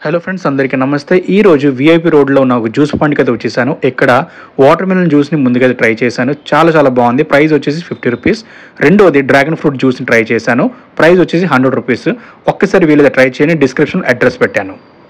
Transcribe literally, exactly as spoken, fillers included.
Hello friends, అందరికీ నమస్తే. ఈరోజు విఐపి రోడ్లో ఉన్న ఒక జ్యూస్ పాయింట్కి అయితే వచ్చేసాను. ఇక్కడ వాటర్ మిలన్ జ్యూస్ని ముందుగా ట్రై చేశాను. చాలా చాలా బాగుంది. ప్రైస్ వచ్చేసి ఫిఫ్టీ రూపీస్. రెండోది డ్రాగన్ ఫ్రూట్ జ్యూస్ని ట్రై చేశాను. ప్రైస్ వచ్చేసి హండ్రెడ్ రూపీస్. ఒక్కసారి వీళ్ళది ట్రై చేయండి. డిస్క్రిప్షన్ అడ్రస్ పెట్టాను.